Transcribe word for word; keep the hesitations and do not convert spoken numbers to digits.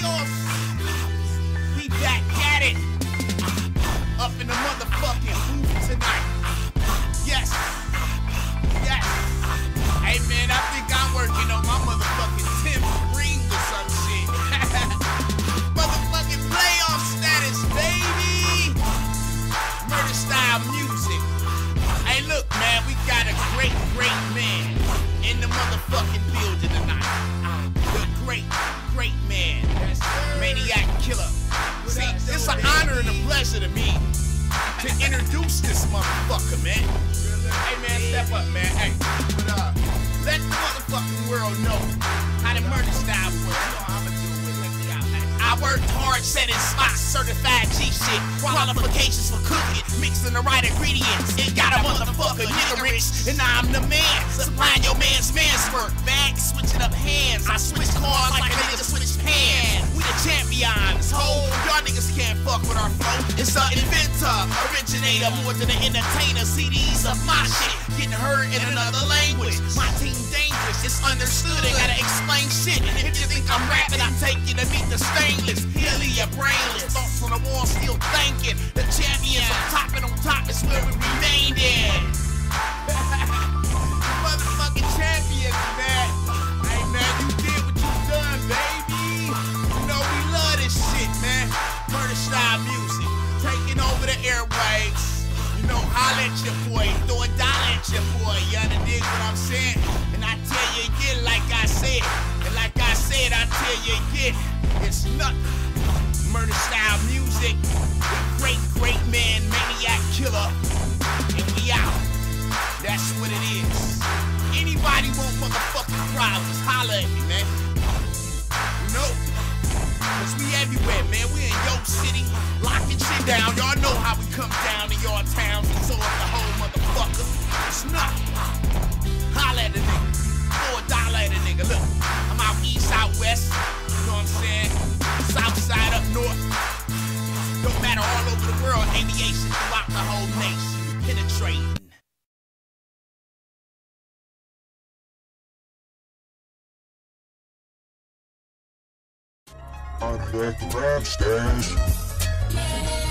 chaos. We back at it. Up in the motherfucking booth tonight. Yes. Yes. Hey man, I think I'm working on my motherfucking tenth ring or some shit. Motherfucking playoff status, baby. Murder style music. Hey look, man, we got a great, great man in the motherfucking building tonight. The great, great man. Maniac Killer. See, it's an honor and a pleasure to me to introduce this motherfucker, man. Hey man, step up, man. Hey, what up? Let the motherfucking world know how the murder style works. I worked hard, setting spots, certified G shit, qualifications for cooking, mixing the right ingredients. It got a motherfucker nigga rich, and I'm the man, supplying your man's man's work. Bag switching up hands, I switch cars like a nigga switch pans. We the champions, ho, y'all niggas can't fuck with our flow. It's an inventor, originator, more than an entertainer. C Ds of my shit, getting heard in another language. My team dangerous, it's understood, I gotta explain shit. And if you think I'm rapping, I take you to meet the stainless. Heal your brainless, thoughts on the wall still thinking. The champions on top and on top is where we remained in. Motherfucking champions, man. Hey man, you did what you done, baby. You know we love this shit, man. Murder style music, taking over the airwaves. You know, holla at your boy, throw a dollar at your boy. You understand what I'm saying? And I tell you again, like I said, and like I said, I tell you again, it's nothing. Murder style music, the great, great man, Maniac Killer, and we out. That's what it is. Anybody want motherfucking problems, holla at me, man. You know, cause we everywhere, man. We in your city, locking shit down. Y'all know how we come down to your towns and so up the whole motherfucker. It's nothing. Holla at a nigga. Throw a dollar at a nigga. Look, I'm out east, out west. You know what I'm saying? South side, up north. Don't matter, all over the world. Aviation throughout the whole nation. Penetrating. I'm back to rap stage.